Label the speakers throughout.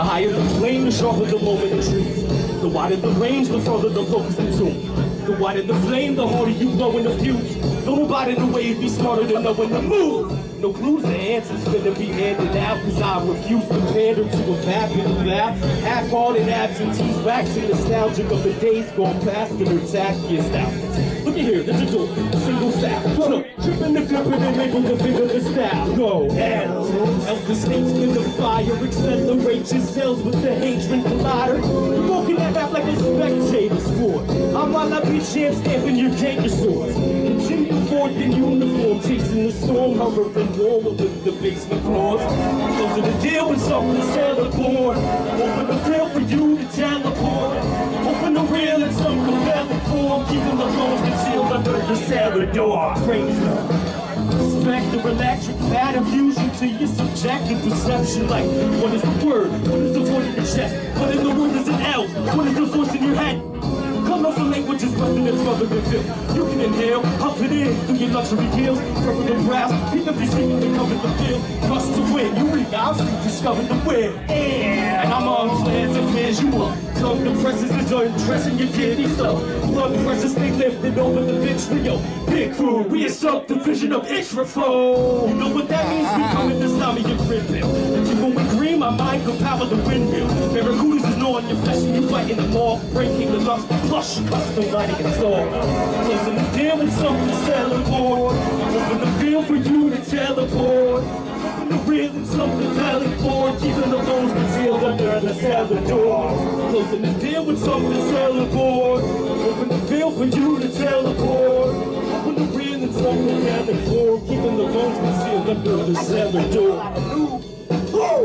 Speaker 1: The higher the flame, the sharper the moment it trees. The wider the range, the further the focus consumed. The wider the flame, the harder you blow in the fuse. Don't abide in the way, you'd be smarter than knowing the move. No clues or answers finna be handed out, cause I refuse to pander to a vapid laugh. Half-hearted absentees, waxing nostalgic of the days gone past and their taskiest outfits. Look at here, there's a door, a single style. Hold up, tripping and flipping and making the finger the style. Go, L. The statesman of fire, accelerate yourselves with the hatred collider. You're walking that rap like a spectator sport. I'm while I be champ stamping your canker swords. Continue forth in uniform, chasing the storm, hovering warm with the basement floors. Closing the deal with something Cellar. Open the deal for you to teleport. Open the real in some compelling form, keeping the bones concealed under the cellar door. Crazy. Spectral electric fat infusion to your subjective perception. Like, what is the word? What is the voice in your chest? What is the word is an L? What is the voice in your head? Colorful language is nothing that's rubber than film. You can inhale, huff it in through your luxury gills. Purple and brows, pick up your sleep and cover the field. Trust to win, you read out, discover the win. And I'm on plans and visual. Tongue depresses is undressing your giddy stuff. Blood pressure stay lifted over the vitriol. Big crew, we assert the vision of Israel. You know what that means? We coming to stop me your grid bill. If you when we green, my mind could power the windmill. Barracudas is gnawing your flesh and you fighting them off. Breaking the lumps, plush, custom lighting and store. Closing the deal with something Cellar. Open the field for you to teleport. Open the real and something telling forward. Keeping the bones concealed under the cellar door. Closing the deal with something Cellar. Open the field for you to teleport. Open the real and something telling forward. Keeping the bones concealed under the cellar door. Woo!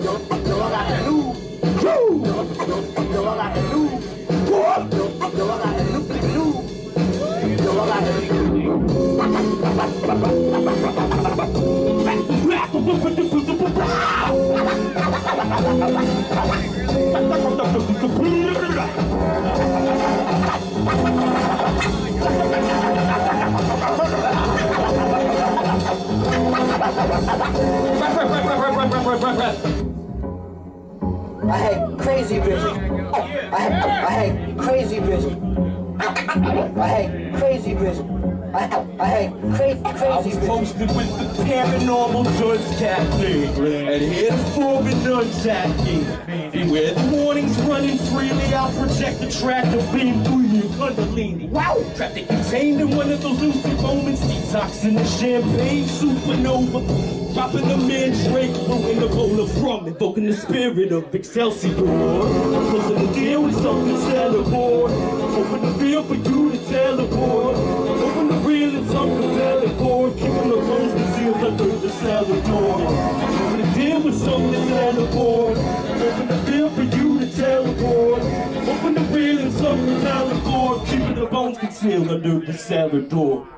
Speaker 2: I had crazy vision. I had crazy vision. I had crazy vision. I had crazy vision.
Speaker 1: I was posted with the paranormal Dutch captain, and heretofore been unsacking. Where the warnings running freely, I'll project the tractor beam through you, Kundalini. Wow! Trapped and contained in one of those lucid moments, detoxing the champagne supernova. Dropping the mandrake, brewing a bowl of rum, invoking the spirit of Excelsior. Closing the deal with something Cellar. Open the field for you to teleport. Open the real and something teleport. Keeping the bones concealed under the cellar door. Open the deal with something Cellar. Open the field for you to teleport. Open the real and something teleport. Keeping the bones concealed under the cellar door.